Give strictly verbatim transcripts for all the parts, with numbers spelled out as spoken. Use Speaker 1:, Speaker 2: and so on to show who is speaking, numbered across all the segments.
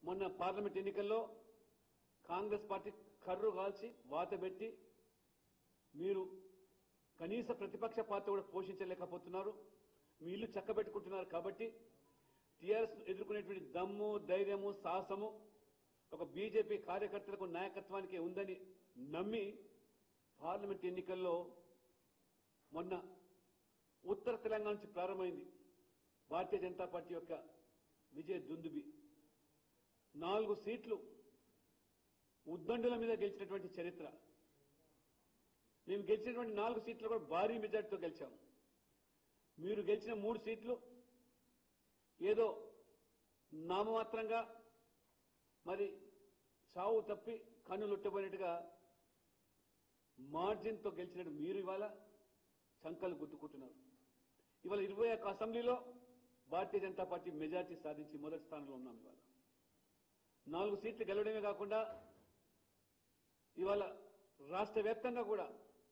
Speaker 1: మొన్న పార్లమెంట్ ఎన్నికల్లో కాంగ్రెస్ పార్టీ కర్రు కాల్చి వాతబెట్టి మీరు కనీస ప్రతిపక్ష పాత్ర కూడా పోషించలేకపోతున్నారు. మీ ఇల్లు చక్కబెట్టుకుంటున్నారు. కాబట్టి టీఆర్ఎస్ ఎదుర్కొనేటువంటి దమ్ము, ధైర్యము, సాహసము ఒక బీజేపీ కార్యకర్తలకు నాయకత్వానికి ఉందని నమ్మి పార్లమెంట్ ఎన్నికల్లో మొన్న ఉత్తర తెలంగాణ నుంచి ప్రారంభమైంది భారతీయ జనతా పార్టీ యొక్క విజయ దుందుబి. నాలుగు సీట్లు ఉద్దండుల మీద గెలిచినటువంటి చరిత్ర. మేము గెలిచినటువంటి నాలుగు సీట్లు కూడా భారీ మెజార్టీతో గెలిచాము. మీరు గెలిచిన మూడు సీట్లు ఏదో నామమాత్రంగా మరి చావు తప్పి కన్నులొట్టబోయినట్టుగా మార్జిన్తో గెలిచినట్టు మీరు ఇవాళ సంకలు గుర్తుకుంటున్నారు. ఇవాళ ఇరవై ఒక్క అసెంబ్లీలో భారతీయ జనతా పార్టీ మెజార్టీ సాధించి మొదటి స్థానంలో ఉన్నాం. ఇవాళ నాలుగు సీట్లు గెలవడమే కాకుండా ఇవాళ రాష్ట్ర వ్యాప్తంగా కూడా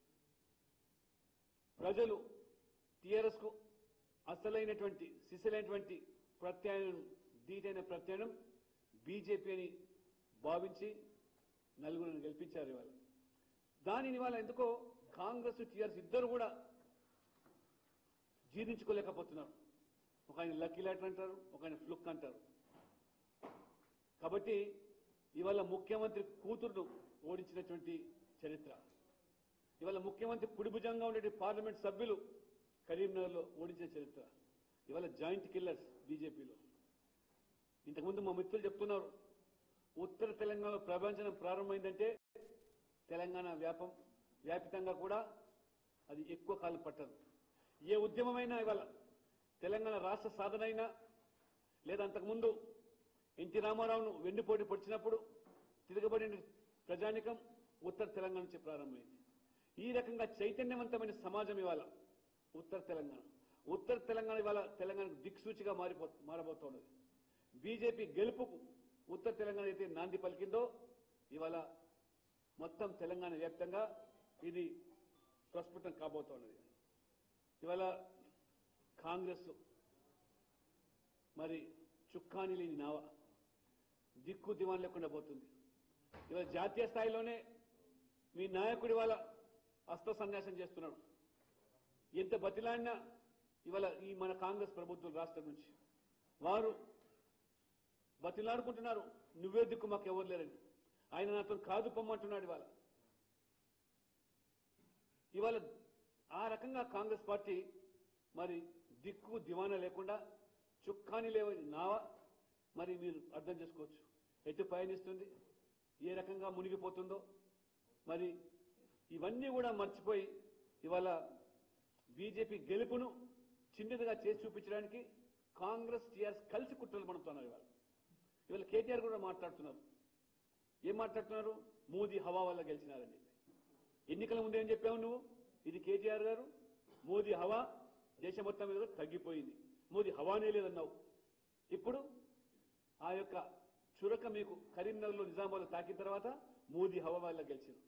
Speaker 1: ప్రజలు టీఆర్ఎస్ కు అసలైనటువంటి సిసలైనటువంటి ప్రత్యామ్నాయం, దీటైన ప్రత్యామ్నాయం బీజేపీ అని భావించి నలుగురిని గెలిపించారు. ఇవాళ దానిని ఇవాళ ఎందుకో కాంగ్రెస్ టీఆర్ఎస్ ఇద్దరు కూడా జీర్ణించుకోలేకపోతున్నారు. ఒక ఆయన లక్కీ లాటర్ అంటారు, ఒక ఆయన ఫ్లుక్ అంటారు. కాబట్టి ఇవాళ ముఖ్యమంత్రి కూతురును ఓడించినటువంటి చరిత్ర, ఇవాళ ముఖ్యమంత్రి కుడిభుజంగా ఉండే పార్లమెంట్ సభ్యులు కరీంనగర్లో ఓడించిన చరిత్ర, ఇవాళ జాయింట్ కిల్లర్స్ బీజేపీలో. ఇంతకుముందు మా మిత్రులు చెప్తున్నారు, ఉత్తర తెలంగాణలో ప్రభంజనం ప్రారంభమైందంటే తెలంగాణ వ్యాపం వ్యాపితంగా కూడా అది ఎక్కువ కాలం పట్టదు. ఏ ఉద్యమమైనా ఇవాళ తెలంగాణ రాష్ట్ర సాధన అయినా లేదా అంతకుముందు ఎన్టీ రామారావును వెన్నుపోటీ పొడిచినప్పుడు తిరగబడిన ప్రజానికం ఉత్తర తెలంగాణ నుంచి ప్రారంభమైంది. ఈ రకంగా చైతన్యవంతమైన సమాజం ఇవాళ ఉత్తర తెలంగాణ. ఉత్తర తెలంగాణ ఇవాళ తెలంగాణకు దిక్సూచిగా మారిపో మారబోతున్నది. బీజేపీ గెలుపుకు ఉత్తర తెలంగాణ అయితే నాంది పలికిందో ఇవాళ మొత్తం తెలంగాణ వ్యాప్తంగా ఇది ప్రస్ఫుటం కాబోతున్నది. ఇవాళ కాంగ్రెస్ మరి చుక్కాని లేని నావ దిక్కు దివాన్ లేకుండా పోతుంది. ఇవాళ జాతీయ స్థాయిలోనే మీ నాయకుడి వాళ్ళ అస్త్ర సన్యాసం చేస్తున్నాడు. ఎంత బతిలాడినా ఇవాళ ఈ మన కాంగ్రెస్ ప్రభుత్వం రాష్ట్రం నుంచి వారు బతిలాడుకుంటున్నారు, నువ్వే దిక్కు మాకు ఎవరు లేరండి. ఆయన నాతో కాదు పొమ్మంటున్నాడు. ఇవాళ ఇవాళ ఆ రకంగా కాంగ్రెస్ పార్టీ మరి దిక్కు దివానా లేకుండా చుక్కాని లేవని నావ మరి మీరు అర్థం చేసుకోవచ్చు ఎటు పయనిస్తుంది, ఏ రకంగా మునిగిపోతుందో. మరి ఇవన్నీ కూడా మర్చిపోయి ఇవాళ బీజేపీ గెలుపును చిన్నదిగా చేసి చూపించడానికి కాంగ్రెస్ టీఆర్ఎస్ కలిసి కుట్రలు పడుతున్నారు. ఇవాళ ఇవాళ కేటీఆర్ కూడా మాట్లాడుతున్నారు. ఏం మాట్లాడుతున్నారు? మోదీ హవా వల్ల గెలిచినారని. ఎన్నికల ముందు ఏం చెప్పావు నువ్వు? ఇది కేటీఆర్ గారు, మోదీ హవా దేశం మొత్తం మీద తగ్గిపోయింది, మోదీ హవానే లేదన్నావు. ఇప్పుడు ఆ యొక్క చురక మీకు కరీంనగర్లో నిజామాబాద్లో తాకిన తర్వాత మోదీ హవా వల్ల గెలిచింది.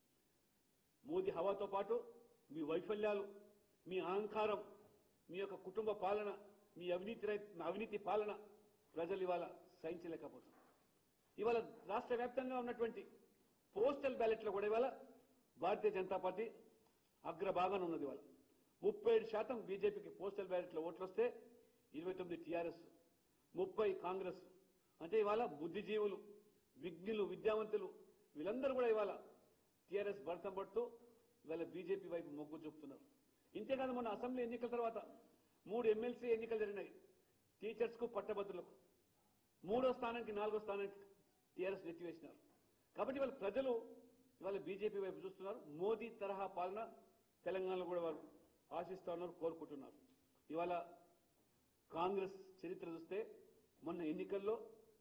Speaker 1: మోదీ హవాతో పాటు మీ వైఫల్యాలు, మీ అహంకారం, మీ యొక్క కుటుంబ పాలన, మీ అవినీతి అవినీతి పాలన ప్రజలు ఇవాళ సహించలేకపోతున్నారు. ఇవాళ రాష్ట్ర వ్యాప్తంగా ఉన్నటువంటి పోస్టల్ బ్యాలెట్లో కూడా ఇవాళ భారతీయ జనతా పార్టీ అగ్రభాగాన ఉన్నది. ఇవాళ ముప్పై ఏడు శాతం బీజేపీకి పోస్టల్ బ్యాలెట్లో ఓట్లు వస్తే ఇరవై తొమ్మిది టీఆర్ఎస్, ముప్పై కాంగ్రెస్. అంటే ఇవాళ బుద్ధిజీవులు, విజ్ఞులు, విద్యావంతులు వీళ్ళందరూ కూడా ఇవాళ టీఆర్ఎస్ భర్తం పడుతూ ఇవాళ బీజేపీ వైపు మొగ్గు చూపుతున్నారు. ఇంతేకాదు మొన్న అసెంబ్లీ ఎన్నికల తర్వాత మూడు ఎమ్మెల్సీ ఎన్నికలు జరిగినాయి. టీచర్స్కు, పట్టభద్రులకు మూడో స్థానానికి నాలుగో స్థానానికి టీఆర్ఎస్ నెట్టివేసినారు. కాబట్టి ఇవాళ ప్రజలు ఇవాళ బీజేపీ వైపు చూస్తున్నారు. మోదీ తరహా పాలన తెలంగాణలో కూడా వారు ఆశిస్తా ఉన్నారు, కోరుకుంటున్నారు. ఇవాళ కాంగ్రెస్ చరిత్ర చూస్తే మొన్న ఎన్నికల్లో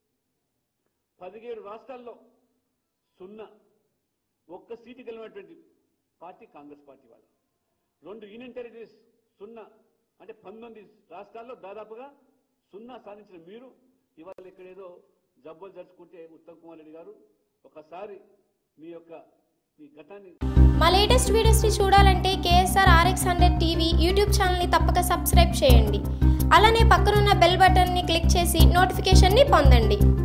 Speaker 1: పదిహేడు రాష్ట్రాల్లో సున్నా ఒక్క సీటు గెలిచినటువంటి పార్టీ కాంగ్రెస్ పార్టీ. వాళ్ళ రెండు యూనియన్ టెరిటరీస్ సున్నా, అంటే పంతొమ్మిది రాష్ట్రాల్లో దాదాపుగా సున్నా సాధించిన మీరు ఇవాళ ఇక్కడేదో జబ్బులు జరుచుకుంటే ఉత్తమ్ కుమార్ రెడ్డి గారు ఒకసారి మీ యొక్క మీ గతాన్ని.
Speaker 2: మా లేటెస్ట్ వీడియోస్ని చూడాలంటే KSR RX hundred TV YouTube ఛానల్ని తప్పక సబ్స్క్రైబ్ చేయండి. అలానే పక్కనున్న బెల్ బటన్ని క్లిక్ చేసి నోటిఫికేషన్ని పొందండి.